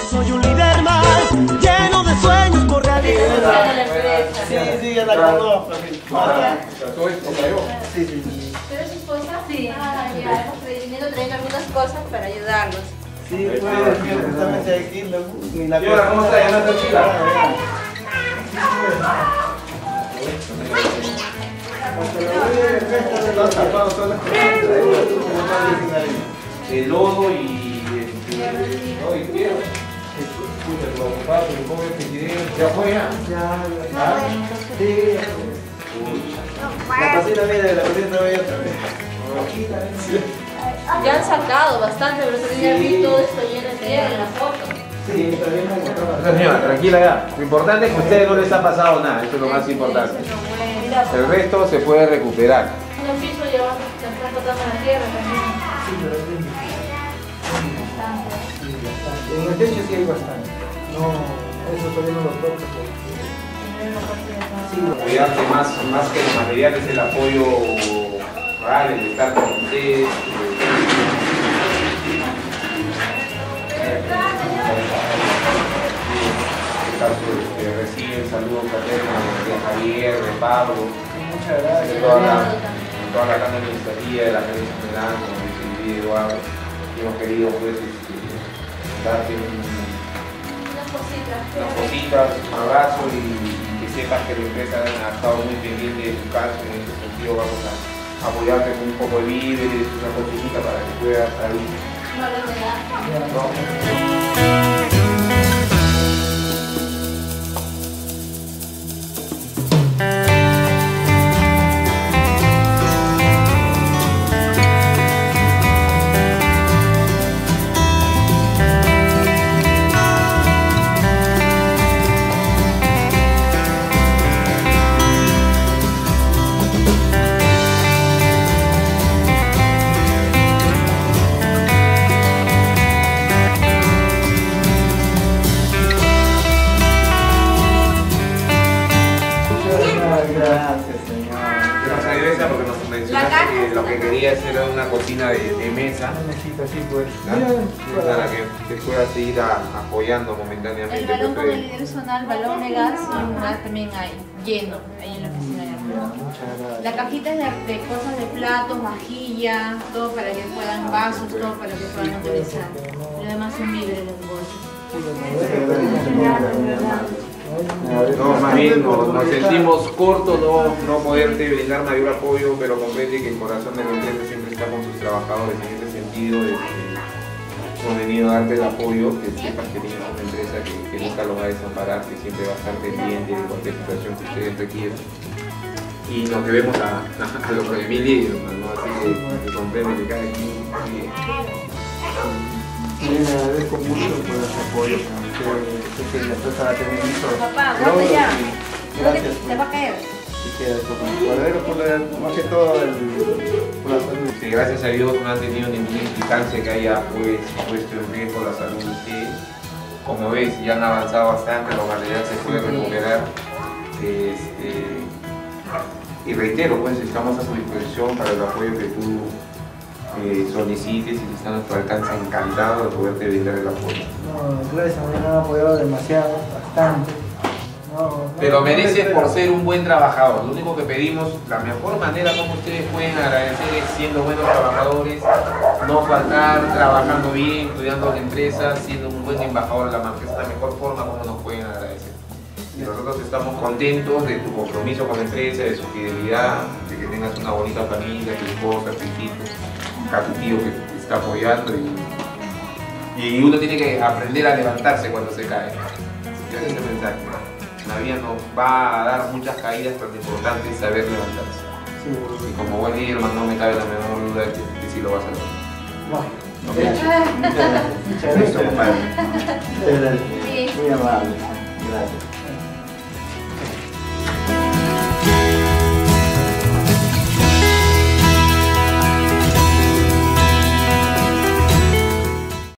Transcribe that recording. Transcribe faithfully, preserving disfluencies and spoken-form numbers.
Soy un líder más, lleno de sueños por realizar. Sí, sí, ya la conozco. ¿Todo esto cayó? Sí, sí, sí. ¿Pero es su esposa? Sí. Ah, ya, hemos venido trayendo algunas cosas para ayudarlos. Sí, pues, que justamente aquí no, ni la Señora, ¿cómo está? ¿Ya no está tranquila? El lodo y no, y quiero. Escucha, tu papá, tu joven presidente, ya fue ya. Ya, ya. Sí. La cocina, mira, la cocina voy otra vez. Ya han sacado bastante, pero se tenía vi todo esto lleno de tierra en la foto. Sí, también me encontraba. Señora, tranquila ya. Lo importante es que a ustedes no les ha pasado nada, eso es lo más importante. El resto se puede recuperar. En el piso llevamos, se están botando la tierra también. Sí, pero es bien difícil. En el techo sí hay bastante. No, eso todavía no lo toco. Sí, Apoyarte más, más que los materiales, el apoyo real, el estar con ustedes. Que reciben saludos fraternos de Javier, de Pablo, muchas gracias. de toda la, de toda la gran administrativa de la gerencia general, como dice Eduardo, y hemos querido pues, este, darte un, Unas cositas. unas cositas, un abrazo y, y que sepas que la empresa ha estado muy pendiente de tu caso. En ese sentido vamos a apoyarte con un poco de víveres, una cosita para que puedas salir. No lo ¿No? Gracias, señor. Nos regresa porque nos mencionaste que lo que querías era una cocina de, de mesa. Una mesita así, pues. ¿No? Para que te puedas ir a, apoyando momentáneamente. El balón pues, con el líder zonal, balón de gas y un gas también hay, lleno, ahí en la oficina de arriba. Muchas gracias. La cajita es de, de cosas de platos, vajilla, todo para que puedan, vasos, todo para que puedan utilizar. Lo demás son víveres los bolsos. No, más bien nos, nos sentimos cortos, no, no poderte brindar mayor apoyo, pero comprende que el corazón de la empresa siempre está con sus trabajadores. En ese sentido, de que hemos venido a darte el apoyo, que sepas que tienes una empresa que, que nunca lo va a desamparar, que siempre va a estar pendiente de cualquier situación que ustedes requieran. Y nos debemos a, a los nueve mil líderes, ¿no? Así que, que comprende que cada quien sigue. Sí, le agradezco mucho por el apoyo. Sé que la empresa va a tener mucho. Papá, logros aguanta ya. y Gracias. Te va a caer. Y que eso, con el cuadrero, por la- más que todo, el, por la salud. Sí, gracias a Dios no han tenido ninguna implicancia que haya pues, puesto en riesgo la salud de ustedes. Como ves, ya han avanzado bastante, la realidad se puede recuperar. Este, y reitero, pues estamos a su disposición para el apoyo que tú eh, solicites y si está a nuestro alcance, encantado de poderte brindar el apoyo. No, gracias, me han apoyado demasiado, bastante. No, no, Pero no mereces me por espero. ser un buen trabajador. Lo único que pedimos, la mejor manera como ustedes pueden agradecer es siendo buenos trabajadores, no faltar, trabajando bien, cuidando la empresa, siendo un buen embajador de la marca. Esa es la mejor forma como nos pueden agradecer. Y nosotros estamos contentos de tu compromiso con la empresa, de su fidelidad, de que tengas una bonita familia, tu esposa, tu hijito, acá tu tío que te está apoyando. Y, y uno tiene que aprender a levantarse cuando se cae. Ese es el mensaje. La vida nos va a dar muchas caídas, pero lo importante es saber levantarse. Sí, Y como buen líder, no me cabe la menor duda de que, que sí lo vas a lograr. bueno, ¿No? muchas gracias. Muchas gracias. Listo, compadre. Muchas gracias. Sí. Muy amable. Gracias.